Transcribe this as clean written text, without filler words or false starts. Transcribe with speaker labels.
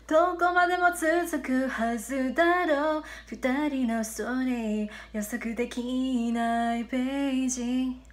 Speaker 1: どこまでも続くはずだろう二人のストーリー予測できないページ